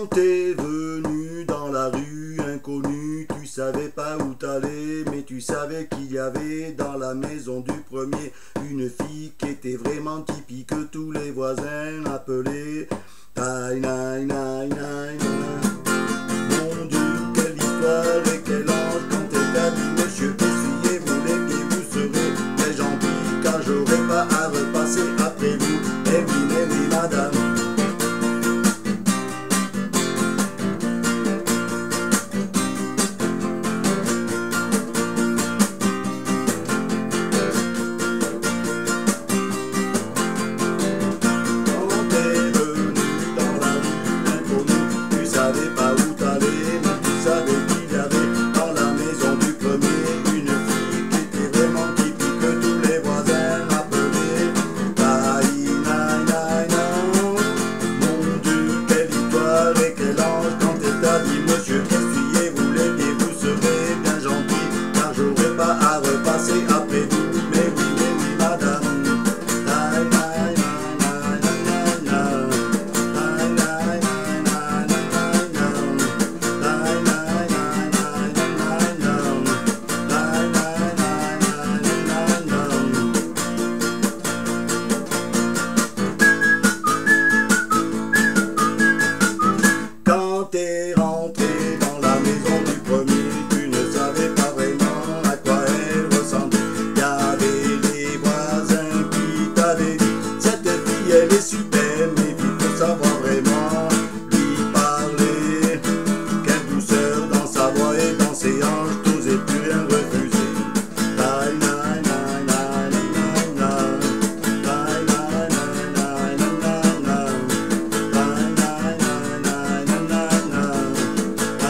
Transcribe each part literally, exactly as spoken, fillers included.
Quand t'es venu dans la rue inconnue, tu savais pas où t'allais, mais tu savais qu'il y avait dans la maison du premier une fille qui était vraiment typique, que tous les voisins appelaient Taï naï naï naï. Mon Dieu, quelle histoire et quel ange quand elle t'a dit monsieur, essuyez-vous les pieds, vous serez très gentil, car j'aurai pas à repasser après vous. Eh oui, eh oui, madame. T'es rentré dans la maison du premier, tu ne savais pas vraiment à quoi elle ressemblait. Il y avait les voisins qui t'avaient dit cette fille elle est super, mais il faut savoir vraiment lui parler. Quelle douceur dans sa voix et dans ses hanches, t'osais plus rien refuser. Taï naï naï naï naï naï, taï naï naï naï naï naï, taï naï naï naï naï naï.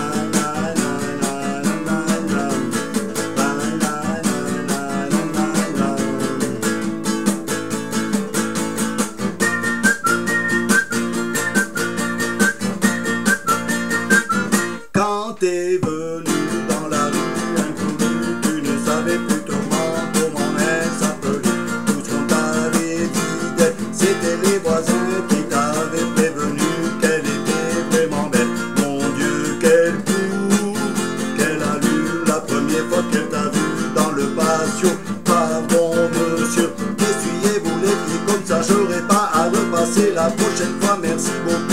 Quand t'es venu dans la rue inconnue, tu ne savais plus comment, comment elle s'appelait. Tout ce qu'on t'avait dit d'elle, c'était les voisins qui t'avaient prévenu qu'elle était vraiment belle. Mon Dieu, quel coup, quelle allure, la première fois qu'elle t'a vu dans le patio. Pardon monsieur, essuyez-vous les pieds, comme ça j'aurai pas à repasser la prochaine fois. Merci beaucoup.